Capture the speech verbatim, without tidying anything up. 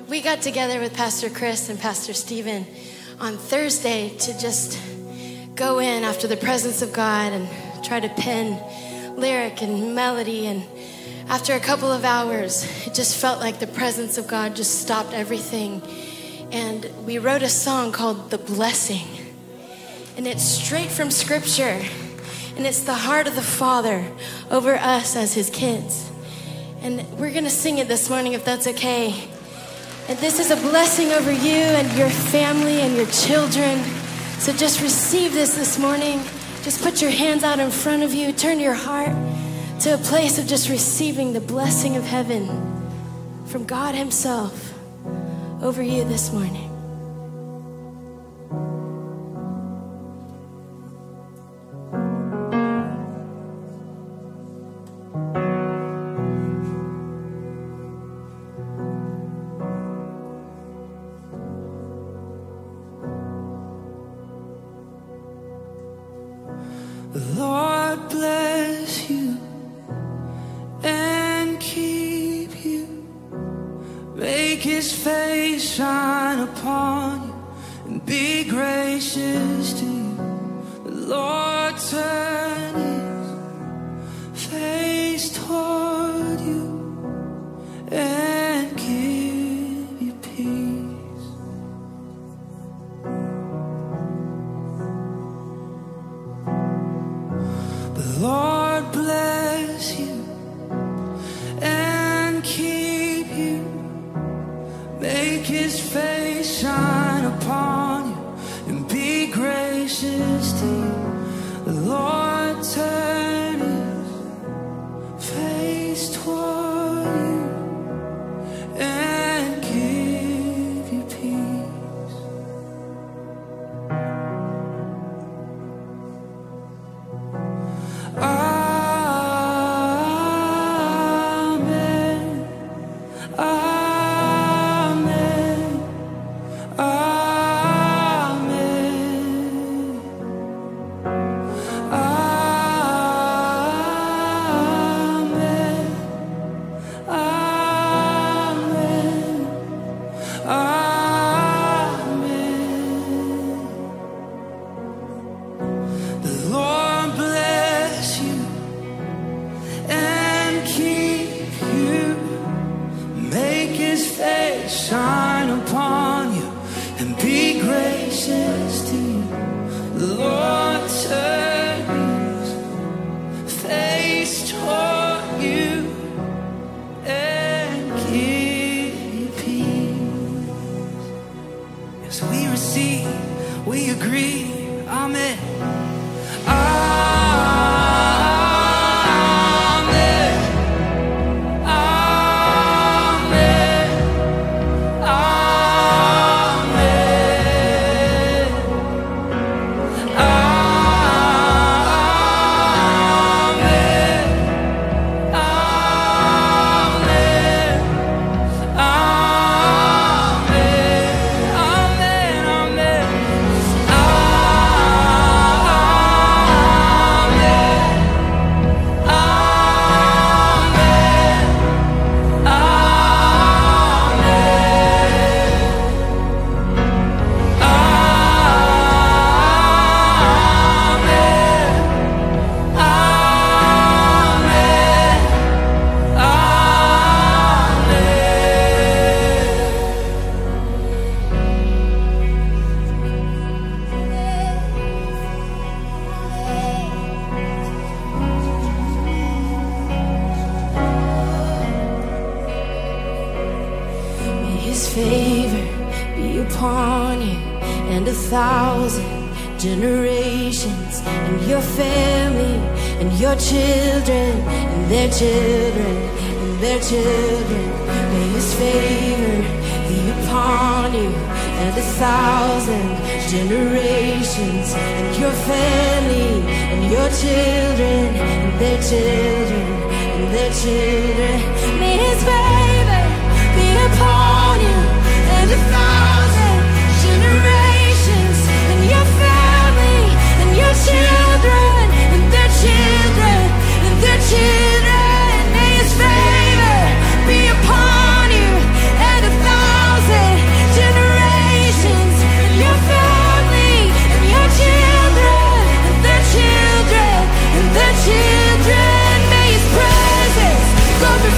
we got together with Pastor Chris and Pastor Stephen on Thursday to just go in after the presence of God and try to pen lyric and melody. And after a couple of hours, it just felt like the presence of God just stopped everything. And we wrote a song called The Blessing. And it's straight from Scripture. And it's the heart of the Father over us as his kids. And we're gonna sing it this morning if that's okay. And this is a blessing over you and your family and your children. So just receive this this morning. Just put your hands out in front of you. Turn your heart to a place of just receiving the blessing of heaven from God himself over you this morning. The Lord bless you and keep you. Make his face shine upon you and be gracious to you. The Lord turn his face toward you and give you peace. The Lord bless you and keep you. Make his face shine upon you and be gracious to you. The Lord turn his face toward you and give you peace. Shine upon you and be gracious to you. The Lord turn his face toward you and give you peace. As we receive, we agree. Amen. Favor be upon you and a thousand generations, and your family and your children and their children and their children. May his favor be upon you and a thousand generations, and your family and your children and their children and their children. May his favor be upon you and a thousand generations, and your family and your children and their children and their children. May his favor be upon you and a thousand suffer